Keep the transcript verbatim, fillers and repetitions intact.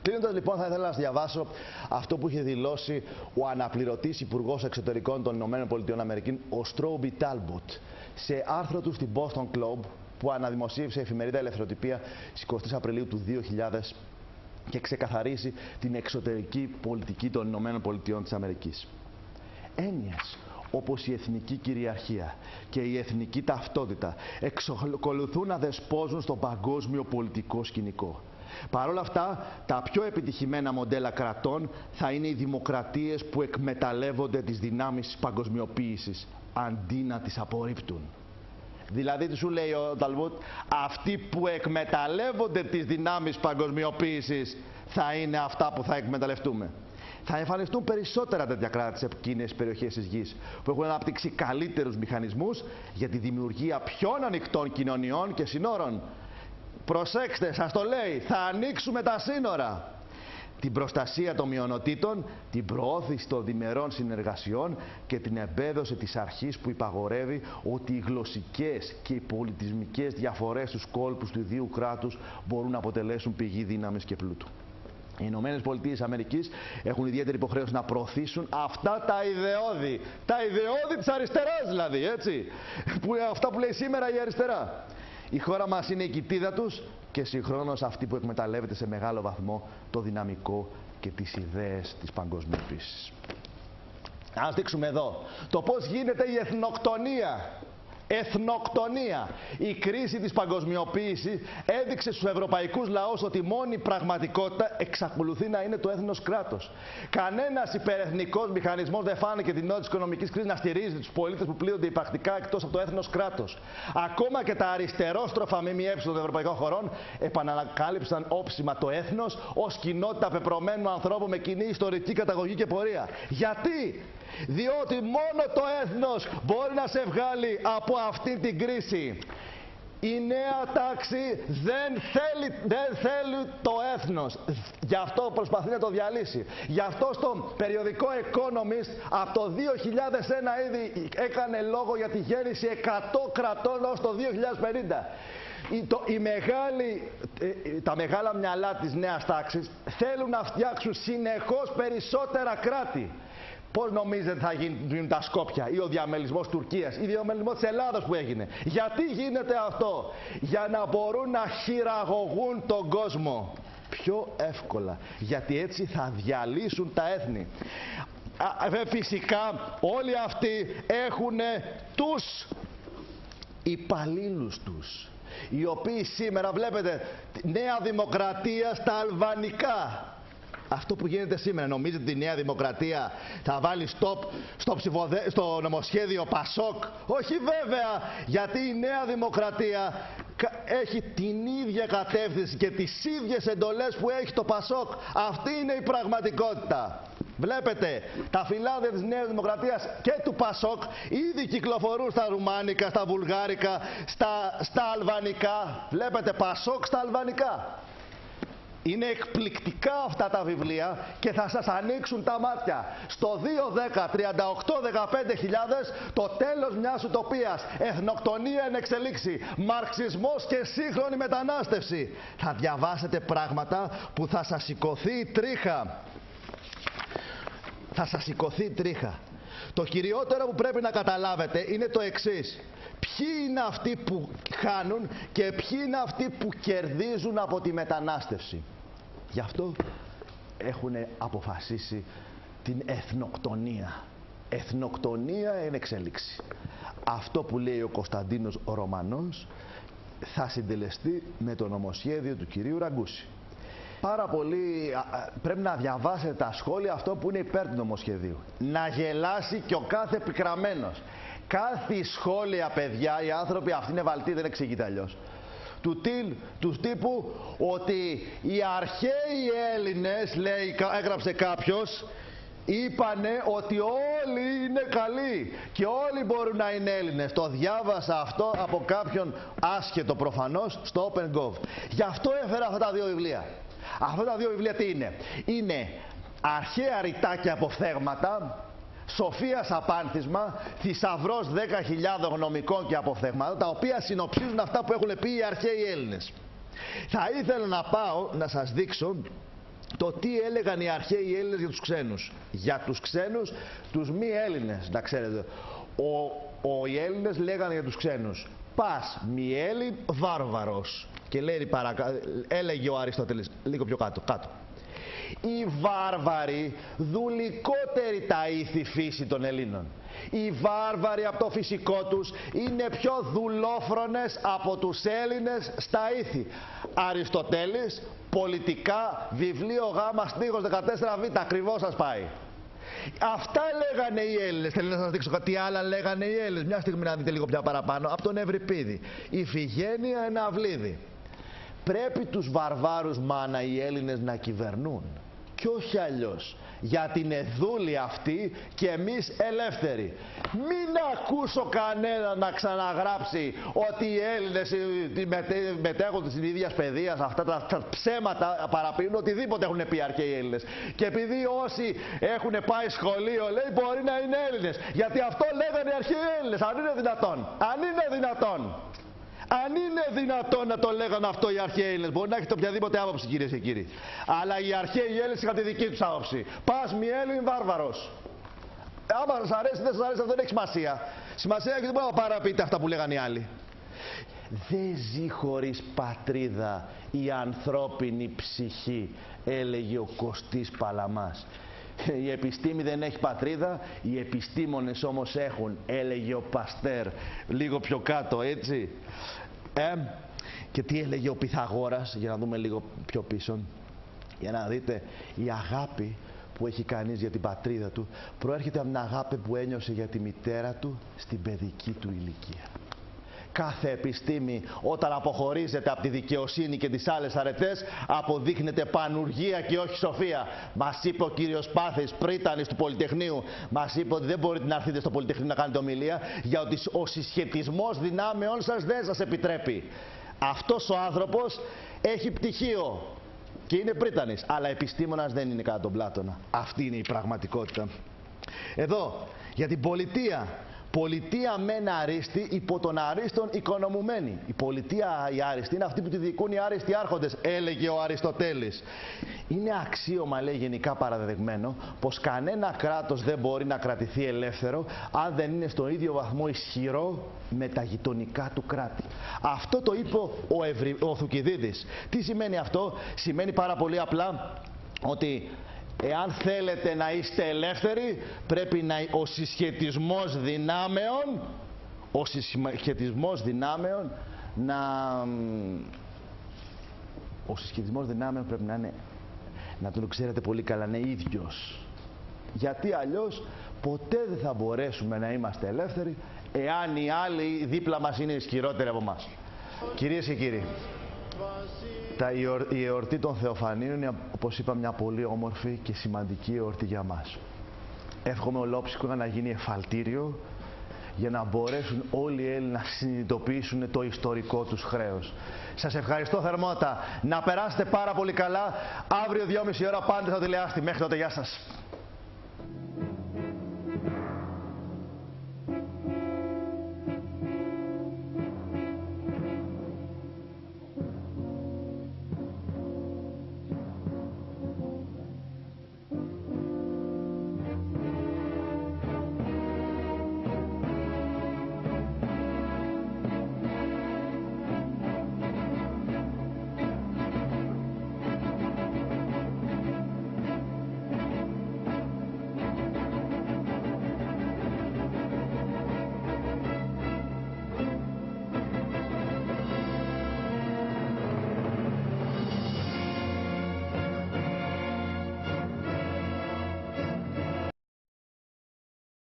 Κλείνοντας λοιπόν, θα ήθελα να σας διαβάσω αυτό που είχε δηλώσει ο αναπληρωτής Υπουργός Εξωτερικών των Ηνωμένων Πολιτειών Αμερικής, ο Στρόουμπι Τάλμποτ, σε άρθρο του στην Boston Globe που αναδημοσίευσε η εφημερίδα Ελευθεροτυπία στις εικοστή τρίτη Απριλίου του δύο χιλιάδες και ξεκαθαρίζει την εξωτερική πολιτική των Ηνωμένων Πολιτειών της Αμερικής. Έννοιες όπως η εθνική κυριαρχία και η εθνική ταυτότητα εξακολουθούν να δεσπόζουν στο παγκόσμιο πολιτικό σκηνικό. Παρ' όλα αυτά, τα πιο επιτυχημένα μοντέλα κρατών θα είναι οι δημοκρατίες που εκμεταλλεύονται τις δυνάμεις της παγκοσμιοποίησης αντί να τις απορρίπτουν. Δηλαδή, τι σου λέει ο Ταλμπούτ, αυτοί που εκμεταλλεύονται τις δυνάμεις παγκοσμιοποίησης θα είναι αυτά που θα εκμεταλλευτούμε. Θα εμφανιστούν περισσότερα τέτοια κράτη σε εκείνες περιοχές της γης που έχουν αναπτύξει καλύτερους μηχανισμούς για τη δημιουργία πιο ανοιχτών κοινωνιών και συνόρων. Προσέξτε, σας το λέει, θα ανοίξουμε τα σύνορα. Την προστασία των μειονοτήτων, την προώθηση των διμερών συνεργασιών και την εμπέδωση της αρχής που υπαγορεύει ότι οι γλωσσικές και οι πολιτισμικές διαφορές στους κόλπους του ιδίου κράτους μπορούν να αποτελέσουν πηγή δύναμης και πλούτου. Οι Ηνωμένες Πολιτείες Αμερικής έχουν ιδιαίτερη υποχρέωση να προωθήσουν αυτά τα ιδεώδη. Τα ιδεώδη της αριστεράς δηλαδή, έτσι. Που, αυτά που λέει σήμερα η αριστερά. Η χώρα μας είναι η κοιτίδα τους και συγχρόνως αυτή που εκμεταλλεύεται σε μεγάλο βαθμό το δυναμικό και τις ιδέες της παγκοσμιοποίησης. Ας δείξουμε εδώ το πώς γίνεται η εθνοκτονία. Εθνοκτονία. Η κρίση της παγκοσμιοποίησης έδειξε στους ευρωπαϊκούς λαούς ότι μόνη πραγματικότητα εξακολουθεί να είναι το έθνος κράτος. Κανένας υπερεθνικός μηχανισμός δεν φάνηκε την ώρα της οικονομικής κρίσης να στηρίζει τους πολίτες που πλήττονται υπαρκτικά εκτός από το έθνος κράτος. Ακόμα και τα αριστερόστροφα ΜΜΕ των ευρωπαϊκών χωρών επανακάλυψαν όψιμα το έθνος ως κοινότητα πεπρωμένου ανθρώπου με κοινή ιστορική καταγωγή και πορεία. Γιατί? Διότι μόνο το έθνος μπορεί να σε βγάλει από αυτή την κρίση. Η νέα τάξη δεν θέλει, δεν θέλει το έθνος. Γι' αυτό προσπαθεί να το διαλύσει. Γι' αυτό στο περιοδικό Economist από το δύο χιλιάδες ένα ήδη έκανε λόγο για τη γέννηση εκατό κρατών ως το δύο χιλιάδες πενήντα. Η, το, η μεγάλη, ε, τα μεγάλα μυαλά της νέας τάξης θέλουν να φτιάξουν συνεχώς περισσότερα κράτη. Πώς νομίζετε θα γίνουν τα Σκόπια ή ο διαμελισμός Τουρκίας ή ο διαμελισμός της Ελλάδας που έγινε? Γιατί γίνεται αυτό? Για να μπορούν να χειραγωγούν τον κόσμο πιο εύκολα. Γιατί έτσι θα διαλύσουν τα έθνη. Α, φυσικά όλοι αυτοί έχουν τους υπαλλήλους τους, οι οποίοι σήμερα βλέπετε Νέα Δημοκρατία στα αλβανικά. Αυτό που γίνεται σήμερα, νομίζετε ότι η Νέα Δημοκρατία θα βάλει stop στο, ψηφοδε... στο νομοσχέδιο Πασόκ? Όχι βέβαια, γιατί η Νέα Δημοκρατία έχει την ίδια κατεύθυνση και τις ίδιες εντολές που έχει το Πασόκ. Αυτή είναι η πραγματικότητα. Βλέπετε, τα φυλάδια της Νέας Δημοκρατίας και του Πασόκ ήδη κυκλοφορούν στα ρουμάνικα, στα βουλγάρικα, στα, στα αλβανικά. Βλέπετε, Πασόκ στα αλβανικά. Είναι εκπληκτικά αυτά τα βιβλία και θα σας ανοίξουν τα μάτια. Στο δύο δέκα τριάντα οκτώ δεκαπέντε χιλιάδες το τέλος μιας ουτοπίας. Εθνοκτονία εν εξελίξη. Μαρξισμός και σύγχρονη μετανάστευση. Θα διαβάσετε πράγματα που θα σας σηκωθεί η τρίχα. Θα σας σηκωθεί η τρίχα. Το κυριότερο που πρέπει να καταλάβετε είναι το εξής. Ποιοι είναι αυτοί που χάνουν και ποιοι είναι αυτοί που κερδίζουν από τη μετανάστευση. Γι' αυτό έχουν αποφασίσει την εθνοκτονία. Εθνοκτονία εν εξέλιξη. Αυτό που λέει ο Κωνσταντίνος ο Ρωμανός θα συντελεστεί με το νομοσχέδιο του κυρίου Ραγκούση. Πάρα πολύ πρέπει να διαβάσετε τα σχόλια αυτό που είναι υπέρ του νομοσχεδίου. Να γελάσει και ο κάθε επικραμμένος. Κάθε σχόλια, παιδιά, οι άνθρωποι αυτοί είναι βαλτοί, δεν εξηγείται αλλιώς. Του, τυλ, του τύπου ότι οι αρχαίοι Έλληνες, λέει, έγραψε κάποιος, είπανε ότι όλοι είναι καλοί και όλοι μπορούν να είναι Έλληνες. Το διάβασα αυτό από κάποιον άσχετο προφανώς στο OpenGov. Γι' αυτό έφερα αυτά τα δύο βιβλία. Αυτά τα δύο βιβλία τι είναι? Είναι αρχαία ρητάκια από φθέγματα, Σοφίας απάνθισμα, θησαυρός δέκα χιλιάδων γνωμικών και αποφθέγματα, τα οποία συνοψίζουν αυτά που έχουν πει οι αρχαίοι Έλληνες. Θα ήθελα να πάω να σας δείξω το τι έλεγαν οι αρχαίοι Έλληνες για τους ξένους. Για τους ξένους, τους μη Έλληνες, να ξέρετε. Ο, ο, οι Έλληνες λέγανε για τους ξένους, πας μη Έλλην βάρβαρος. Και λέει, παρακα... έλεγε ο Αριστοτέλης, λίγο πιο κάτω, κάτω. Οι βάρβαροι δουλικότερη τα ήθη φύση των Ελλήνων. Οι βάρβαροι από το φυσικό τους είναι πιο δουλόφρονες από τους Έλληνες στα ήθη. Αριστοτέλης, πολιτικά, βιβλίο Γ, στίχος δεκατέσσερα β, ακριβώς σας πάει. Αυτά λέγανε οι Έλληνες. Θέλω να σας δείξω κάτι άλλα λέγανε οι Έλληνες. Μια στιγμή να δείτε λίγο πιο παραπάνω. Από τον Ευρυπίδη. Ιφηγένεια Εναυλίδη. Πρέπει τους βαρβάρους, μάνα, οι Έλληνες να κυβερνούν. Κι όχι αλλιώς. Γιατί είναι δούλοι αυτοί και εμείς ελεύθεροι. Μην ακούσω κανένα να ξαναγράψει ότι οι Έλληνες μετέχονται στην ίδια παιδεία, αυτά τα, τα ψέματα παραπίνουν, οτιδήποτε έχουν πει αρχαίοι Έλληνες. Και επειδή όσοι έχουν πάει σχολείο, λέει, μπορεί να είναι Έλληνες. Γιατί αυτό λέγανε οι αρχαίοι Έλληνες. Αν είναι δυνατόν. Αν είναι δυνατόν. Αν είναι δυνατόν να το λέγανε αυτό οι αρχαίοι Έλληνες, μπορεί να έχετε οποιαδήποτε άποψη, κυρίες και κύριοι. Αλλά οι αρχαίοι Έλληνες είχαν τη δική τους άποψη. Πας μη Έλλην βάρβαρος. Άμα σας αρέσει, δεν σας αρέσει, αυτό δεν έχει σημασία. Σημασία έχει, δεν μπορείτε να παραπείτε αυτά που λέγανε οι άλλοι. Δεν ζει χωρίς πατρίδα η ανθρώπινη ψυχή, έλεγε ο Κωστής Παλαμάς. Η επιστήμη δεν έχει πατρίδα, οι επιστήμονες όμως έχουν, έλεγε ο Παστέρ, λίγο πιο κάτω, έτσι. Ε, και τι έλεγε ο Πυθαγόρας, για να δούμε λίγο πιο πίσω, για να δείτε, η αγάπη που έχει κανείς για την πατρίδα του προέρχεται από την αγάπη που ένιωσε για τη μητέρα του στην παιδική του ηλικία. Κάθε επιστήμη, όταν αποχωρίζεται από τη δικαιοσύνη και τις άλλες αρετές, αποδείχνεται πανουργία και όχι σοφία. Μας είπε ο κύριος Πάθης, πρίτανης του Πολυτεχνείου, μας είπε ότι δεν μπορείτε να έρθετε στο Πολυτεχνείο να κάνετε ομιλία, γιατί ο συσχετισμός δυνάμεών σας δεν σας επιτρέπει. Αυτός ο άνθρωπος έχει πτυχίο και είναι πρίτανης, αλλά επιστήμονας δεν είναι κατά τον Πλάτωνα. Αυτή είναι η πραγματικότητα. Εδώ, για την πολιτεία. Πολιτεία μεν αρίστη, υπό τον αρίστον οικονομουμένη. Η πολιτεία η άριστη είναι αυτή που τη διοικούν οι άριστοι άρχοντες, έλεγε ο Αριστοτέλης. Είναι αξίωμα, λέει, γενικά παραδεδεγμένο, πως κανένα κράτος δεν μπορεί να κρατηθεί ελεύθερο αν δεν είναι στον ίδιο βαθμό ισχυρό με τα γειτονικά του κράτη. Αυτό το είπε ο, Ευρυ... ο Θουκυδίδης. Τι σημαίνει αυτό? Σημαίνει πάρα πολύ απλά ότι εάν θέλετε να είστε ελεύθεροι, πρέπει να ο συσχετισμός δυνάμεων, ο συσχετισμός δυνάμεων να... Ο συσχετισμός δυνάμεων πρέπει να είναι, να τον ξέρετε πολύ καλά, να είναι ίδιος. Γιατί αλλιώς ποτέ δεν θα μπορέσουμε να είμαστε ελεύθεροι, εάν οι άλλοι δίπλα μας είναι ισχυρότεροι από εμάς. Κυρίες και κύριοι, Τα, η, εορ, η εορτή των Θεοφανίων είναι, όπως είπα, μια πολύ όμορφη και σημαντική εορτή για μας. Εύχομαι ολόψυχο να γίνει εφαλτήριο για να μπορέσουν όλοι οι Έλληνες να συνειδητοποιήσουν το ιστορικό τους χρέος. Σας ευχαριστώ θερμότατα. Να περάσετε πάρα πολύ καλά. Αύριο δυόμιση ώρα πάντε στο τηλεάστη. Μέχρι τότε, γεια σας.